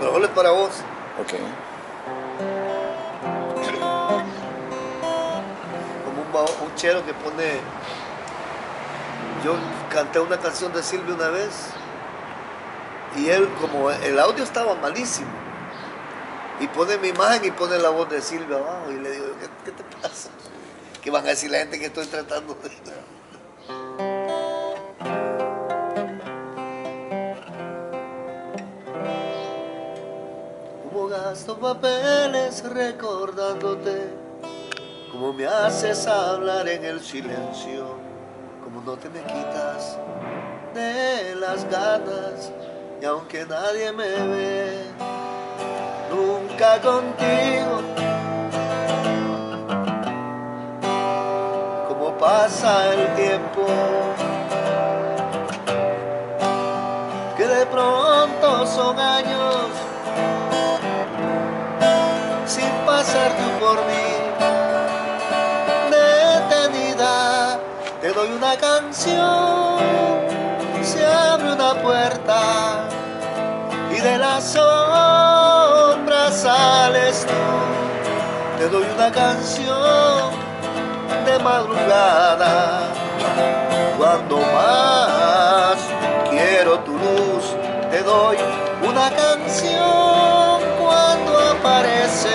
La rola es para vos. Ok. Como un chero que pone... Yo canté una canción de Silvio una vez y él, como el audio estaba malísimo, y pone mi imagen y pone la voz de Silvio abajo, y le digo, ¿qué te pasa? ¿Qué van a decir la gente que estoy tratando de...? Como gasto papeles recordándote, como me haces hablar en el silencio, como no te me quitas de las ganas, y aunque nadie me ve, nunca contigo. Como pasa el tiempo, que de pronto son años sin pasar tú por mí. Detenida, te doy una canción, se abre una puerta y de la sombra sales tú. Te doy una canción de madrugada, cuando más quiero tu luz. Te doy una canción cuando apareces,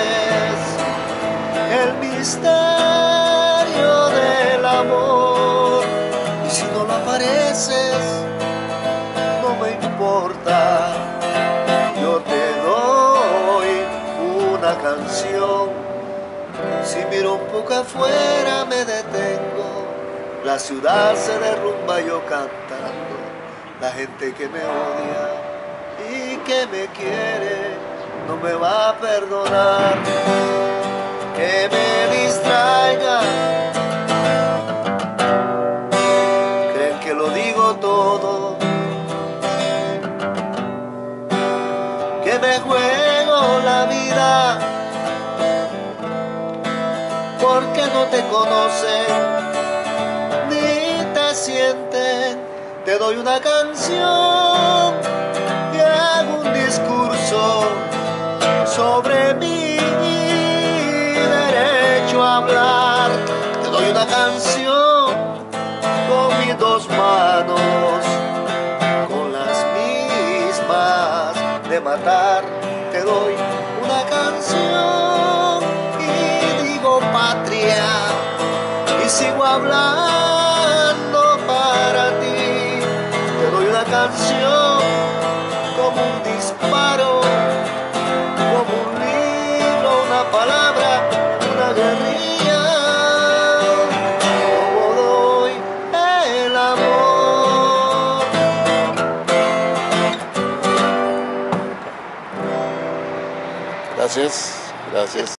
el misterio del amor. Y si no lo apareces, no me importa, yo te doy una canción. Si miro un poco afuera me detengo, la ciudad se derrumba yo cantando, la gente que me odia y que me quiere no me va a perdonar. Que me distraiga, creen que lo digo todo, que me juego la vida, porque no te conocen ni te sienten. Te doy una canción y hago un discurso sobre mi derecho a hablar. Te doy una canción con mis dos manos, con las mismas de matar. Te doy una canción y digo patria, y sigo hablando para ti. Te doy una canción como un disparo, como un libro, una palabra, una guerrilla, como doy el amor. Gracias, gracias.